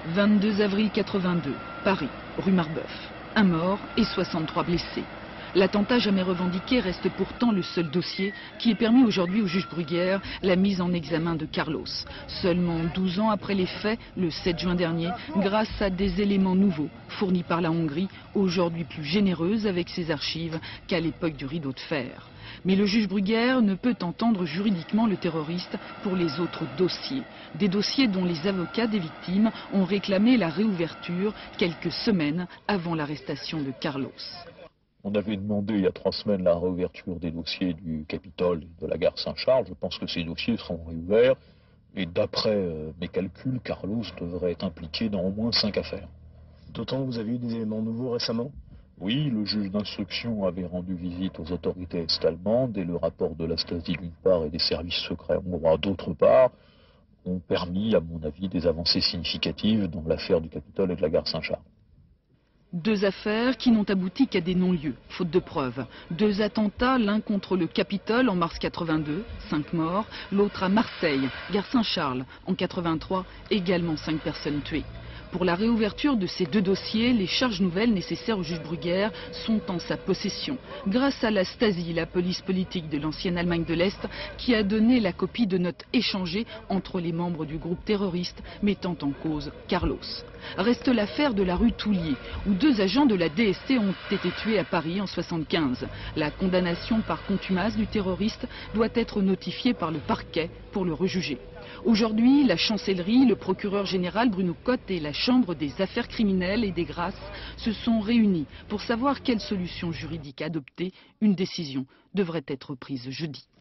22 avril 82, Paris, rue Marbeuf. Un mort et 63 blessés. L'attentat jamais revendiqué reste pourtant le seul dossier qui ait permis aujourd'hui au juge Bruguière la mise en examen de Carlos. Seulement 12 ans après les faits, le 7 juin dernier, grâce à des éléments nouveaux fournis par la Hongrie, aujourd'hui plus généreuse avec ses archives qu'à l'époque du rideau de fer. Mais le juge Bruguière ne peut entendre juridiquement le terroriste pour les autres dossiers. Des dossiers dont les avocats des victimes ont réclamé la réouverture quelques semaines avant l'arrestation de Carlos. On avait demandé il y a 3 semaines la réouverture des dossiers du Capitole et de la gare Saint-Charles. Je pense que ces dossiers seront réouverts. Et d'après mes calculs, Carlos devrait être impliqué dans au moins 5 affaires. D'autant que vous avez eu des éléments nouveaux récemment? Oui, le juge d'instruction avait rendu visite aux autorités est-allemandes et le rapport de la Stasi d'une part et des services secrets hongrois d'autre part ont permis, à mon avis, des avancées significatives dans l'affaire du Capitole et de la gare Saint-Charles. 2 affaires qui n'ont abouti qu'à des non-lieux, faute de preuves. 2 attentats, l'un contre le Capitole en mars 82, 5 morts, l'autre à Marseille, gare Saint-Charles, en 83, également 5 personnes tuées. Pour la réouverture de ces 2 dossiers, les charges nouvelles nécessaires au juge Bruguière sont en sa possession. Grâce à la Stasi, la police politique de l'ancienne Allemagne de l'Est, qui a donné la copie de notes échangées entre les membres du groupe terroriste mettant en cause Carlos. Reste l'affaire de la rue Toulier, où 2 agents de la DST ont été tués à Paris en 1975. La condamnation par contumace du terroriste doit être notifiée par le parquet pour le rejuger. Aujourd'hui, la chancellerie, le procureur général Bruno Cotte et la Chambre des affaires criminelles et des grâces se sont réunis pour savoir quelle solution juridique adopter. Une décision devrait être prise jeudi.